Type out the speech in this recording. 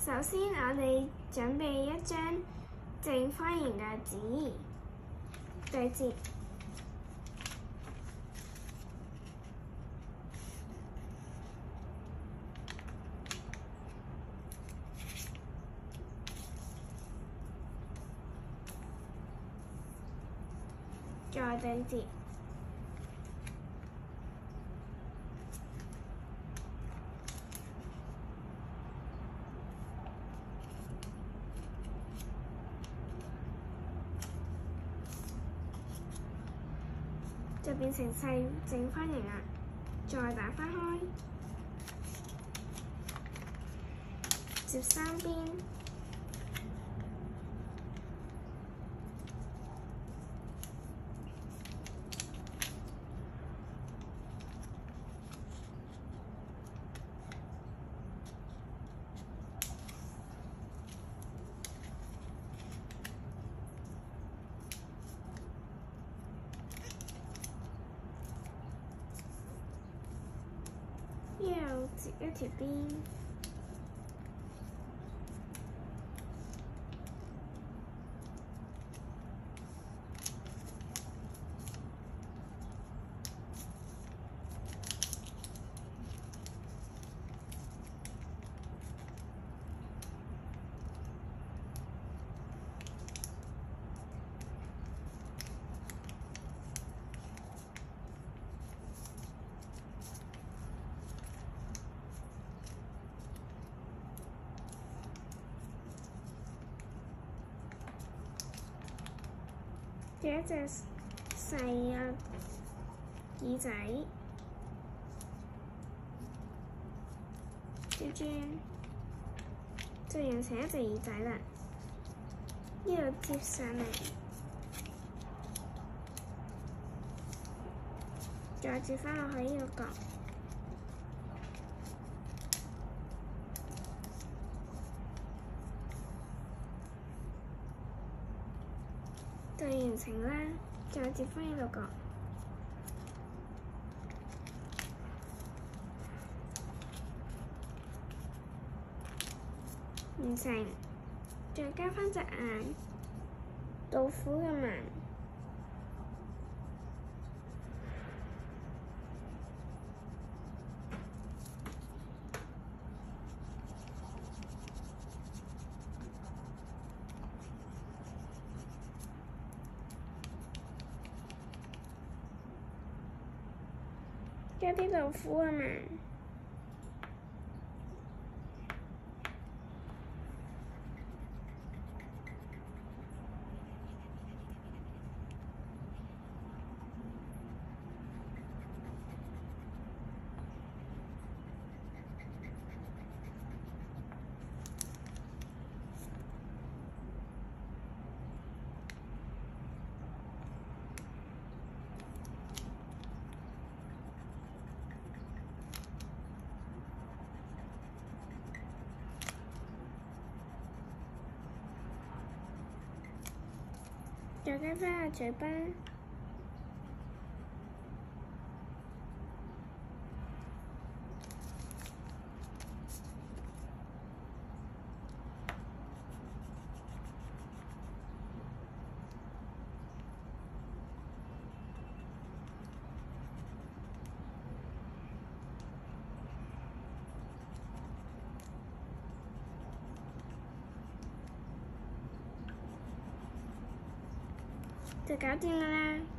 首先，我哋準備一張正方形嘅紙，對折，再對折。就變成細正方形啦，再打翻開，折三邊，又折一條邊，有一隻細嘅耳仔，轉轉就形成一隻耳仔啦。呢度接上嚟，再接返落去呢個角，就完成啦。再接返呢個角，完成。再加返隻眼，老虎嘅紋，加啲老虎嘅紋。再加返個嘴巴，就搞掂啦！